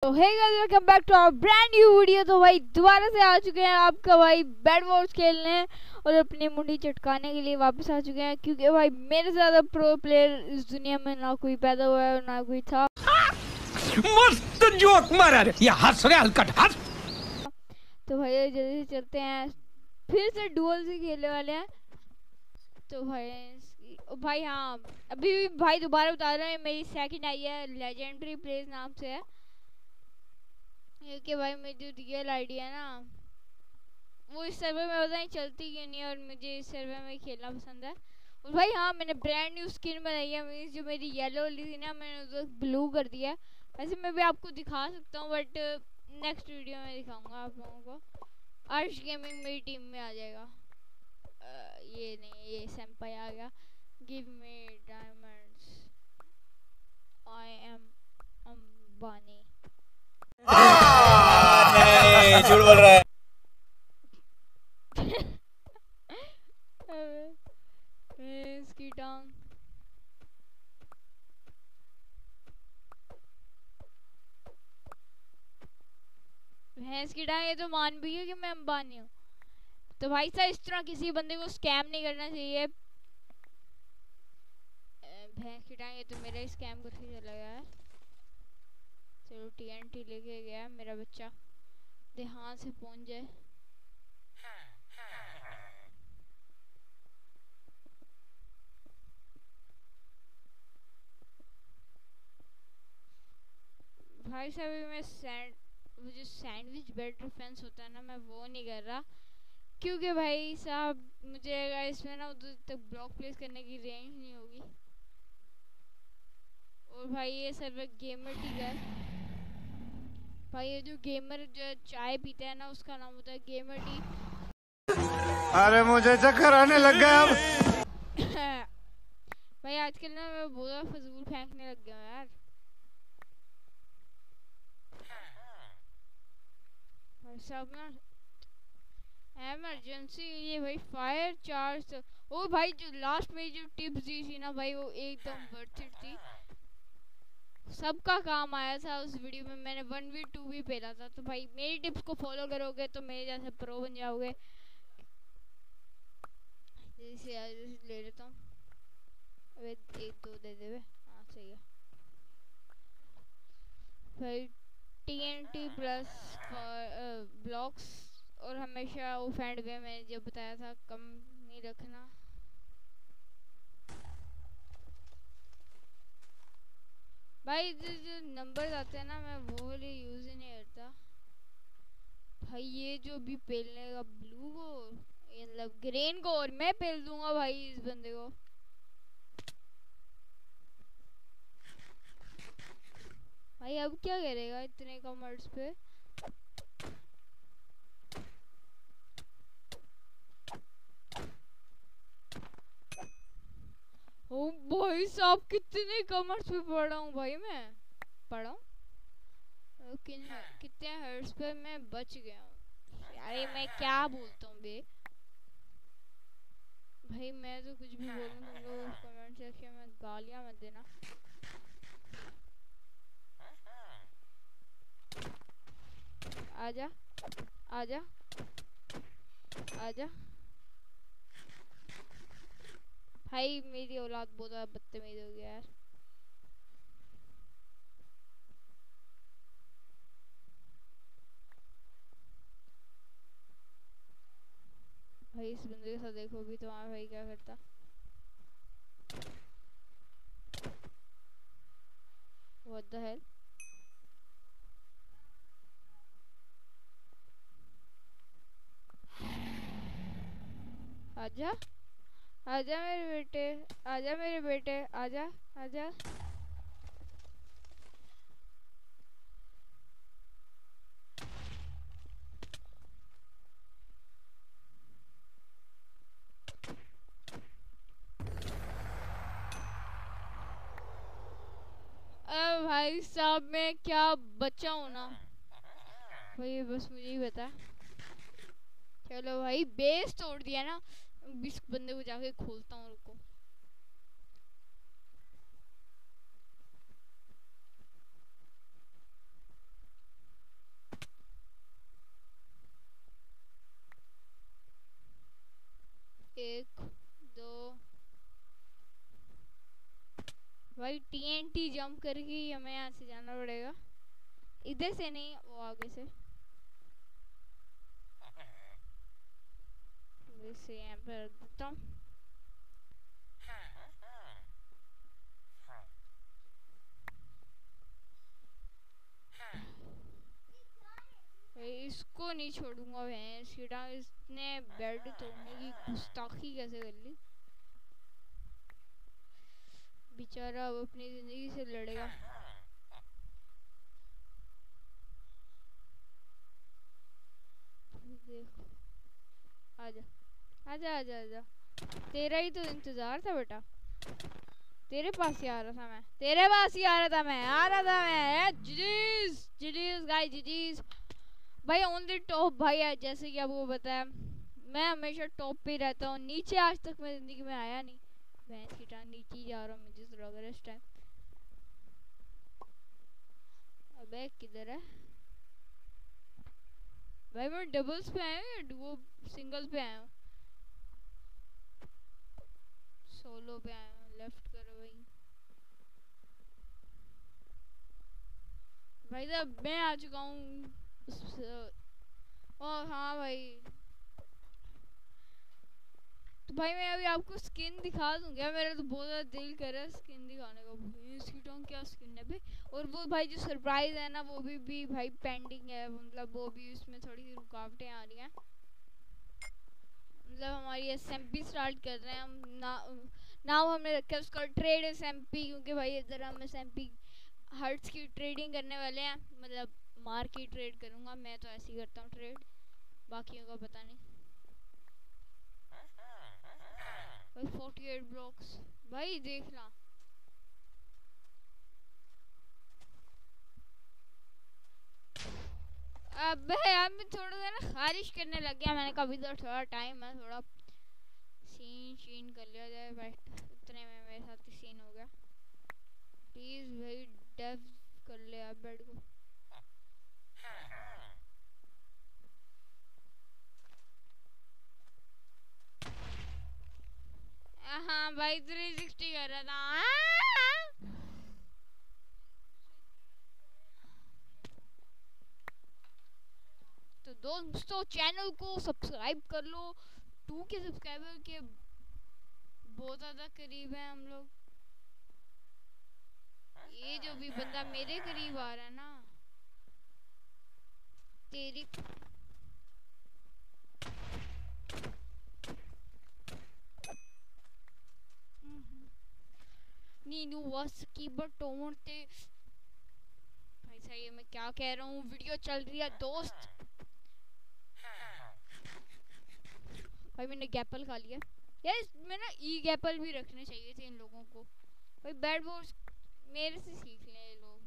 तो hey guys welcome back to our brand new video. तो भाई दोबारा से आ चुके हैं आपका भाई बैड वॉर्स खेलने और अपनी मुंडी चटकाने के लिए वापस आ चुके हैं, क्योंकि भाई मेरे से ज़्यादा प्रो प्लेयर इस दुनिया में ना कोई पैदा हुआ है और ना कोई था। मस्त जोक मारा रे, ये हंस रहे हलकट हंस। तो भाई जल्दी से चलते हैं, फिर से डुअल से खेलने वाले हैं। तो भाई हाँ, अभी भी भाई दोबारा बता रहे हैं, मेरी सेकंड आई है, लेजेंडरी प्लेस नाम से है। क्योंकि भाई मेरी जो रियल आईडी है ना, वो इस सर्वर में पता नहीं चलती क्यों नहीं, और मुझे इस सर्वर में खेलना पसंद है। और भाई हाँ, मैंने ब्रांड न्यू स्किन बनाई है। मीन्स जो मेरी येलो वाली थी ना, मैंने उसको ब्लू कर दिया। वैसे मैं भी आपको दिखा सकता हूँ, बट नेक्स्ट वीडियो में दिखाऊंगा आप लोगों को। अर्श गेमिंग मेरी टीम में आ जाएगा। ये नहीं, ये सैम्पाई आ गया। Give me diamonds, I am Ambani. नहीं, झूठ बोल रहा है। इसकी टांग भैंस की टांग, ये तो मान भी है कि मैं अंबानी हूँ। तो भाई साहब इस तरह किसी बंदे को स्कैम नहीं करना चाहिए। भैंस की टांग, ये तो मेरा ही स्कैम करके चला गया है। चलो टीएनटी लेके गया मेरा बच्चा, ध्यान से पहुंच जाए। भाई साहब मैं वो जो सैंडविच बेड डिफेंस होता है ना, मैं वो नहीं कर रहा, क्योंकि भाई साहब मुझे इसमें ना उधर तक ब्लॉक प्लेस करने की रेंज नहीं होगी। और भाई ये सर्वर गेमर टी है भाई, ये जो गेमर जो चाय पीते हैं ना, उसका नाम होता है गेमर टी। अरे मुझे चक्कर आने लग गया अब। भाई आजकल ना मैं बहुत फजूल फेंकने लग गया हूँ यार। सब ना इमरजेंसी, ये भाई फायर चार्ज। ओ भाई जो लास्ट में जो टिप्स दी थी ना भाई, वो एकदम वर्थ इट थी, सबका काम आया था उस वीडियो में। मैंने 1v2 भी पेला था। तो भाई मेरी टिप्स को फॉलो करोगे तो मेरे जैसे प्रो बन जाओगे। जैसे ले लेता हूँ, अबे एक दो दे दे। हाँ सही है भाई। TNT प्लस ब्लॉक्स, और हमेशा वो फैंड वे मैंने जो बताया था कम नहीं रखना। भाई जो नंबर आते हैं ना, मैं वो वाले यूज ही नहीं करता भाई। ये जो भी पेलने का ब्लू को, मतलब ग्रीन को, और मैं पेल दूंगा भाई इस बंदे को। भाई अब क्या करेगा इतने कम हर्ट्ज पे। ओ भाई साहब कितने कम हर्ट्ज पे पढ़ा हूँ भाई, मैं पढ़ा हूँ कितने हर्ट्ज पे मैं बच गया हूँ। अरे मैं क्या बोलता हूँ बे भाई, मैं तो कुछ भी बोलूँ, तुम लोग कमेंट सेक्शन में गालियाँ मत देना। आजा आजा आजा भाई, मेरी औलाद बहुत ज़्यादा बदतमीज हो गया यार। भाई इस बंदे के साथ देखो भी तुम्हारा भाई क्या करता। What the hell? आजा आजा मेरे बेटे, आजा मेरे बेटे, आजा आजा। अब भाई साहब मैं क्या बच्चा हूँ ना भाई, बस मुझे ही बता। चलो भाई बेस तोड़ दिया ना, इस बंदे को जाके खोलता हूँ, रुको। भाई TNT जंप करके ही हमें यहाँ से जाना पड़ेगा, इधर से नहीं, वो आगे से। इसे यहाँ पे रख देता हूँ। इसको नहीं छोड़ूंगा भैंस की टांग, इसने बेड तोड़ने की गुस्ताखी कैसे कर ली। बेचारा अब अपनी जिंदगी से लड़ेगा। देखो, आजा आजा आजा आजा, तेरा ही तो इंतजार था बेटा, तेरे पास ही आ रहा था मैं, तेरे पास ही आ रहा था मैं, आ रहा था मैं। जीजीस जीजीस गाइस, जीजीस भाई ऑन द टॉप भाई। जैसे कि आपको बताया, मैं हमेशा टॉप पे रहता हूँ, नीचे आज तक मैं जिंदगी में आया नहीं। भैंस की टांग, नीचे ही जा रहा हूँ मुझे लग रहा है इस टाइम। अबे किधर है भाई? मैं डबल्स पे आया हूँ या डुओ सिंगल्स पे आया हूँ? सोलो पे आया हूँ। लेफ्ट करो भाई। भाई साहब मैं आ चुका हूँ। ओ हाँ भाई, तो भाई मैं अभी आपको स्किन दिखा दूंगा। मेरा तो बहुत ज़्यादा दिल कर रहा है स्किन दिखाने का। इसकी टांग क्या स्किन है भाई? और वो भाई जो सरप्राइज है ना, वो भी भाई पेंडिंग है, मतलब वो भी उसमें थोड़ी सी रुकावटें आ रही हैं। मतलब हमारी SMP स्टार्ट कर रहे हैं हम ना, नाम हमने रखा है उसका ट्रेड SMP, क्योंकि भाई इधर हम SMP हर्ट्स की ट्रेडिंग करने वाले हैं। मतलब मार की ट्रेड करूंगा मैं, तो ऐसे ही करता हूँ ट्रेड, बाकियों का पता नहीं। भाई 48 ब्लॉक्स भाई देखना। अबे यार मैं थोड़ा सा ना खारिश करने लग गया, मैंने कभी तो थोड़ा टाइम है, थोड़ा सीन कर लिया जाए। बट उतने में मेरे साथ ही सीन हो गया। प्लीज भाई डेव कर ले आप बेड को। हाँ भाई 360 कर रहा था। तो दोस्तों चैनल को सब्सक्राइब कर लो। 2 के सब्सक्राइबर के बहुत ज़्यादा करीब हैं हम लोग। ये जो भी बंदा मेरे करीब आ रहा है ना, तेरी नीनू वस की बटोरते। भाई सही है, मैं क्या कह रहा हूँ, वीडियो चल रही है दोस्त। भाई मैंने गैपल खा लिया यार, इसमें ना ई गैपल भी रखने चाहिए थे इन लोगों को। भाई बैड बोर्ड्स मेरे से सीख लें ये लोग।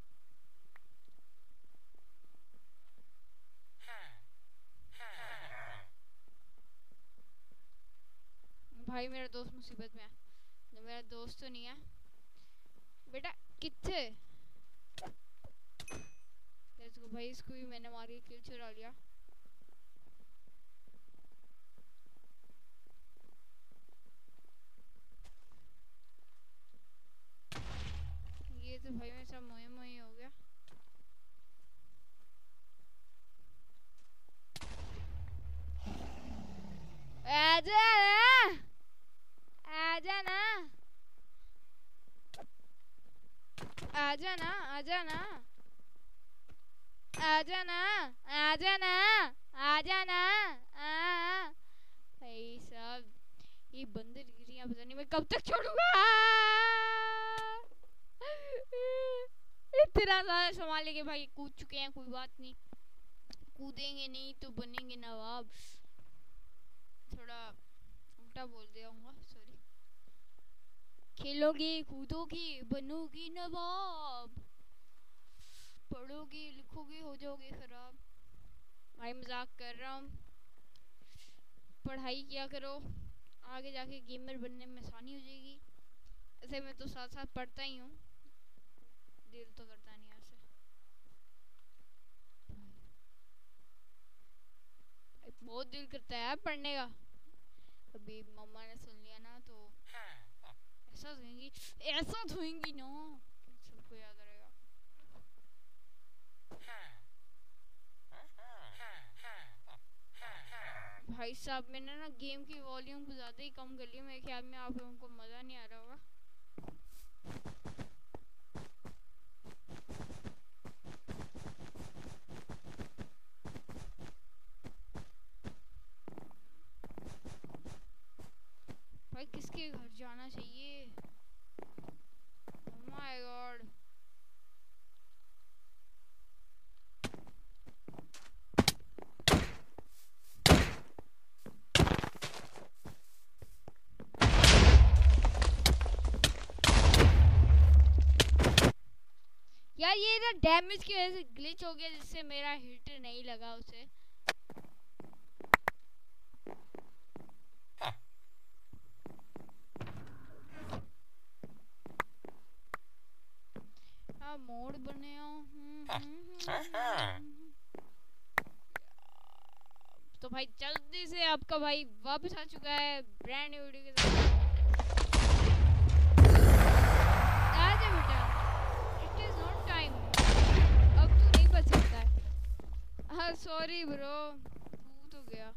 भाई मेरा दोस्त मुसीबत में है। जो मेरा दोस्त तो नहीं है बेटा, किथे लेट्स गो भाई। इसको भी मैंने मार के किल चुरा लिया। ये तो भाई मेरे साथ मोए मोए हो गया। आजा ना, आजा ना, आजा ना, आजा ना, आजा ना, आजा ना, आजा ना। भाई साहब ये बंदर गिरियां पता नहीं मैं कब तक छोड़ूंगा। इतना सारा संभालेंगे भाई, कूद चुके हैं कोई बात नहीं, कूदेंगे नहीं तो बनेंगे नवाब। थोड़ा उल्टा बोल दिया हूँ, सॉरी। खेलोगी कूदोगी बनोगी नवाब, पढ़ोगी लिखोगी हो जाओगे खराब। भाई मजाक कर रहा हूँ, पढ़ाई किया करो, आगे जाके गेमर बनने में आसानी हो जाएगी। ऐसे मैं तो साथ साथ पढ़ता ही हूँ, दिल तो करता नहीं ऐसे। बहुत दिल करता है पढ़ने का। अभी मम्मा ने सुन लिया ना तो ऐसा धोएंगी ना सबको याद रहेगा। भाई साहब मैंने ना गेम की वॉल्यूम को ज़्यादा ही कम कर लिया, मेरे ख्याल में आप लोगों को मज़ा नहीं आ रहा होगा। भाई किसके घर जाना चाहिए? Oh my god. यार ये ना डैमेज की वजह से ग्लिच हो गया, जिससे मेरा हिट नहीं लगा उसे। हाँ मोड बने तो भाई जल्दी से आपका भाई वापस आ चुका है ब्रांड न्यू वीडियो के साथ। आजा बेटा, इट इज नॉट टाइम, अब तू नहीं बच सकता है। हाँ सॉरी ब्रो, तू तो गया।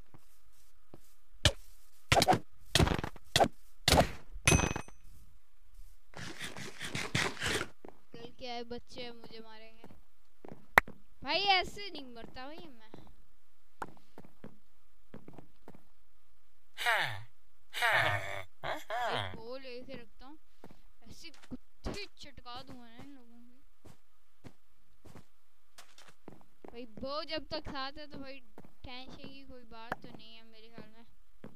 कल क्या है, बच्चे मुझे मारेंगे भाई, ऐसे नहीं मरता भाई मैं। वो लेके रखता हूँ, ऐसी कुत्ते चटका दूंगा ना इन लोगों की। भाई वो जब तक साथ है तो भाई टेंशन की कोई बात तो नहीं है मेरे ख्याल में।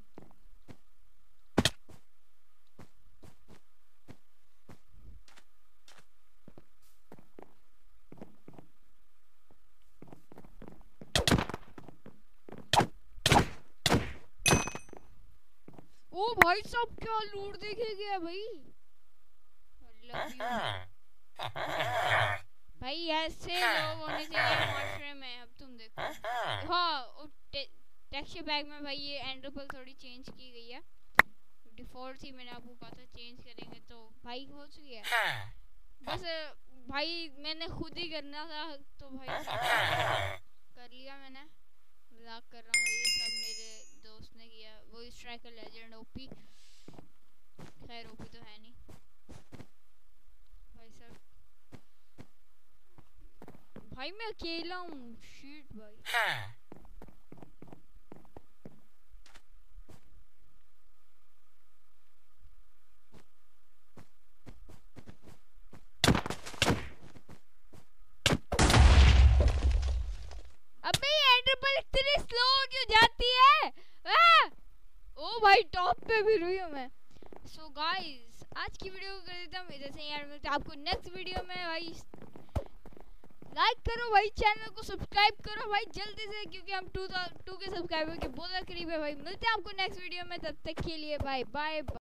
ओ भाई साहब क्या लूट देखे गया भाई, भाई ऐसे लोग होने चाहिए माशरे में। अब तुम देखो हाँ टेक्सचर पैक में भाई ये एंड्रोपल थोड़ी चेंज की गई है, डिफॉल्ट थी, मैंने आपको कहा था चेंज करेंगे तो भाई हो चुकी है। बस भाई मैंने खुद ही करना था तो भाई कर लिया मैंने, मजाक कर रहा हूँ भाई, ये सब मेरे दोस्त ने किया। वो स्ट्राइकर लेजेंड ओपी, खैर ओपी तो है नहीं भाई साहब। भाई मैं अकेला हूँ, शिट भाई। अबे ये एंडरपल इतनी स्लो क्यों जाती है? ओ भाई टॉप पे भी हुई हूँ मैं। सो गाइस आज की वीडियो को कर देता हूँ इधर से, यार मिलते हैं आपको नेक्स्ट वीडियो में। भाई लाइक करो भाई, चैनल को सब्सक्राइब करो भाई जल्दी से, क्योंकि हम 2 के सब्सक्राइबर के बहुत करीब है भाई। मिलते हैं आपको नेक्स्ट वीडियो में, तब तक के लिए बाय बाय।